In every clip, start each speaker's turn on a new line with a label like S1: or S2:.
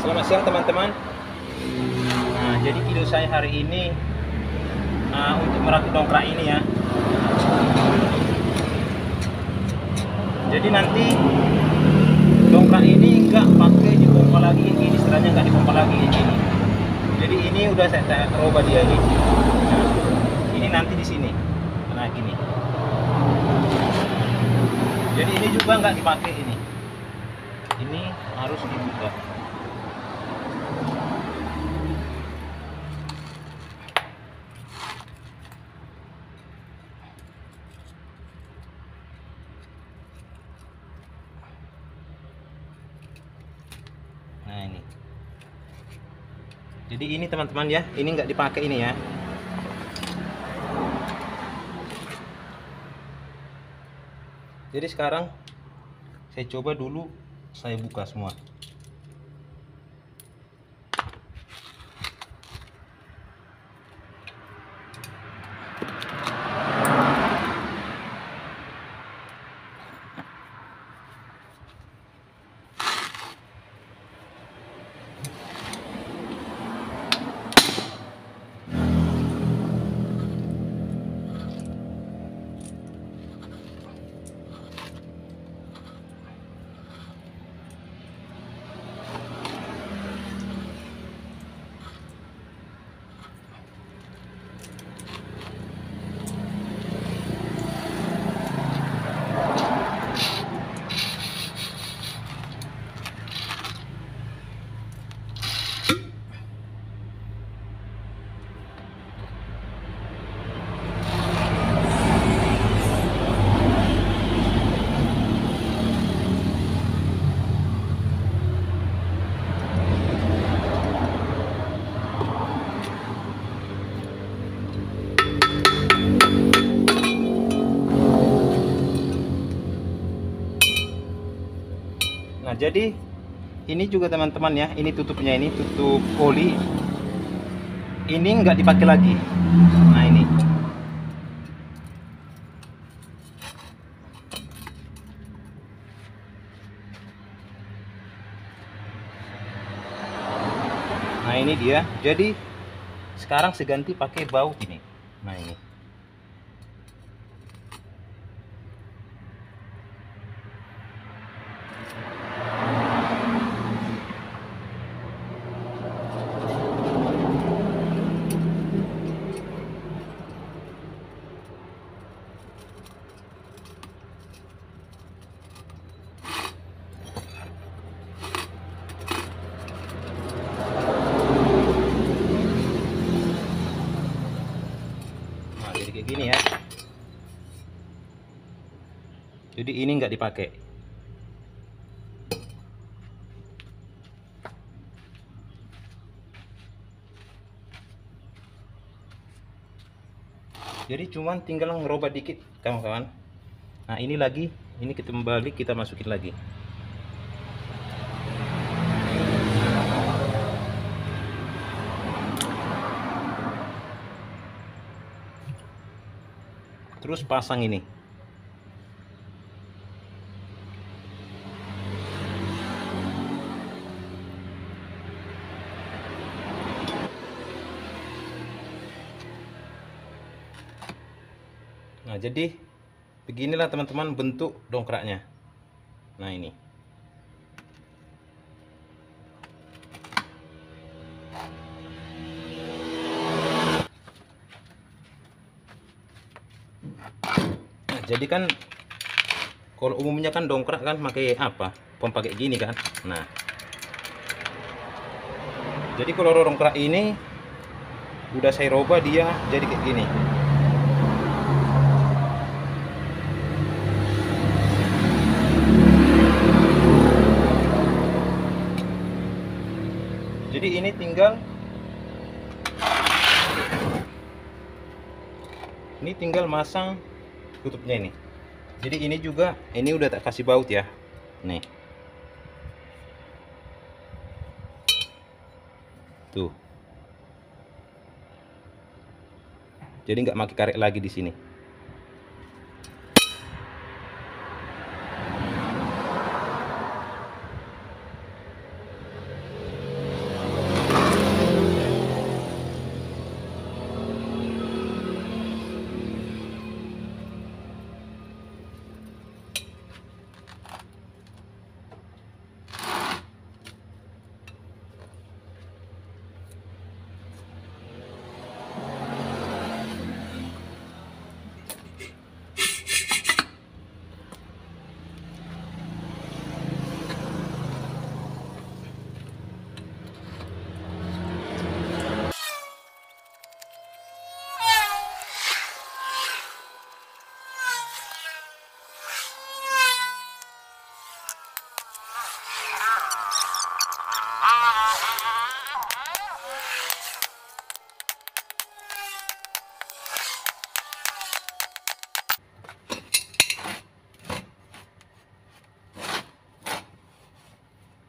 S1: Selamat siang teman-teman. Nah, jadi video saya hari ini untuk merakit dongkrak ini ya. Jadi nanti dongkrak ini nggak pakai dipompa lagi, ini istilahnya nggak dipompa lagi ini. Jadi ini udah saya rubah dia ini. Nah, ini nanti di sini. Nah gini. Jadi ini juga nggak dipakai ini. Ini harus dibuka. Nah ini. Jadi ini teman-teman ya, ini nggak dipakai ini ya. Jadi sekarang saya coba dulu, saya buka semua. Nah jadi ini juga teman-teman ya, ini tutupnya, ini tutup oli, ini nggak dipakai lagi. Nah ini dia. Jadi sekarang saya ganti pakai baut ini. Nah ini. Jadi kayak gini ya. Jadi ini nggak dipakai. Jadi cuman tinggal ngerubah dikit kawan-kawan. Nah ini lagi, ini kita kembali, kita masukin lagi. Terus pasang ini. Nah jadi beginilah teman-teman bentuk dongkraknya. Nah ini. Nah jadi kan kalau umumnya kan dongkrak kan pakai apa? Pompa kayak gini kan. Nah jadi kalau dongkrak ini udah saya rubah dia jadi kayak gini. Jadi ini tinggal masang tutupnya ini. Jadi ini juga, ini udah tak kasih baut ya. Nih. Tuh. Jadi nggak pakai karet lagi di sini.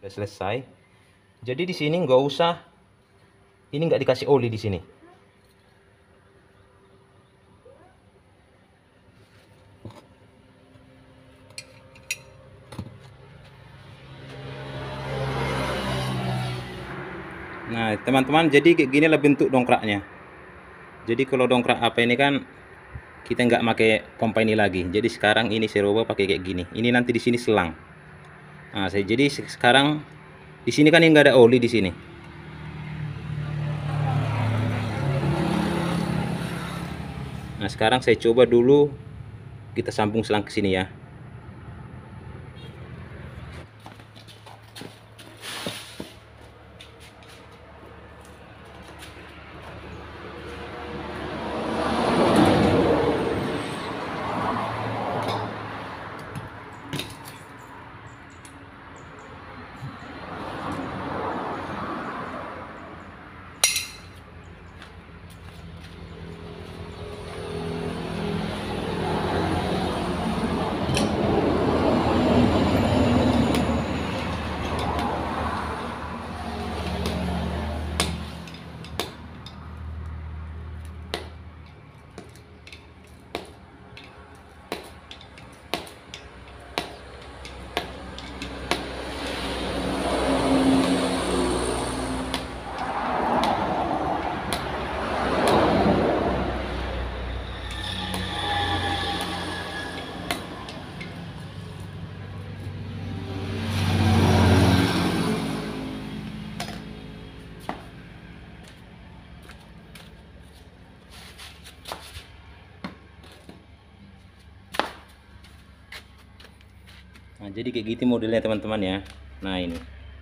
S1: Udah selesai. Jadi di sini nggak usah, ini nggak dikasih oli di sini. Nah teman-teman, jadi kayak gini lah bentuk dongkraknya. Jadi kalau dongkrak apa ini kan kita nggak pakai pompa ini lagi. Jadi sekarang ini saya rubah pakai kayak gini. Ini nanti di sini selang. Nah jadi sekarang di sini kan ini nggak ada oli di sini. Nah sekarang saya coba dulu kita sambung selang ke sini ya. Nah, jadi kayak gitu modelnya teman-teman ya. Nah, ini.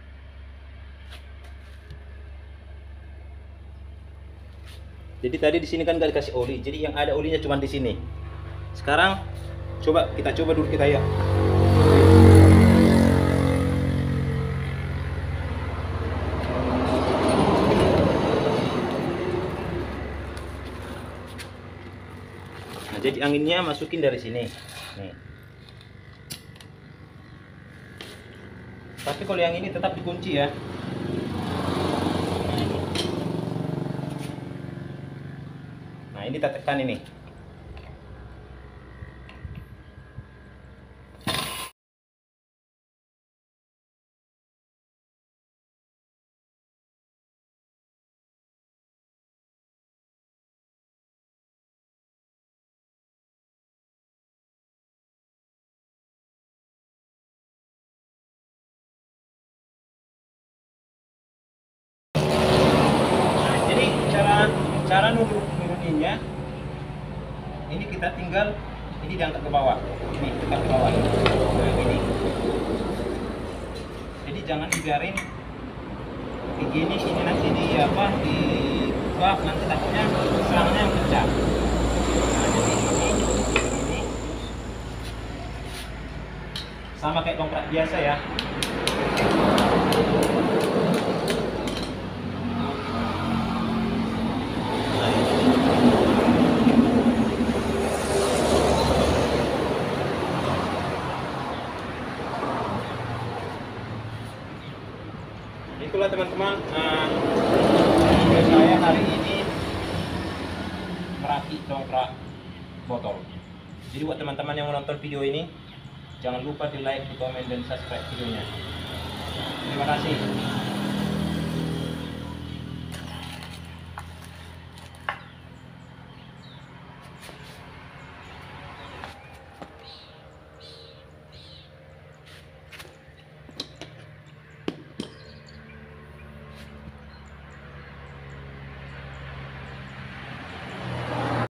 S1: Jadi tadi di sini kan nggak dikasih oli, jadi yang ada olinya cuma di sini. Sekarang kita coba dulu kita ya. Nah, jadi anginnya masukin dari sini. Nih. Tapi kalau yang ini tetap dikunci ya. Nah, ini kita tekan ini. Nah, jadi cara nuruninnya ini kita tinggal ini diangkat ke bawah. Ini angkat ke bawah. Nah, ini. Jadi jangan dibiarin begini, ini nanti di bak nanti takutnya selangnya pecah. Nah, jadi ini sama kayak dongkrak biasa ya. Itulah teman-teman, video saya hari ini merakit dongkrak botol. Jadi buat teman-teman yang menonton video ini, jangan lupa di like, di komen, dan subscribe videonya. Terima kasih.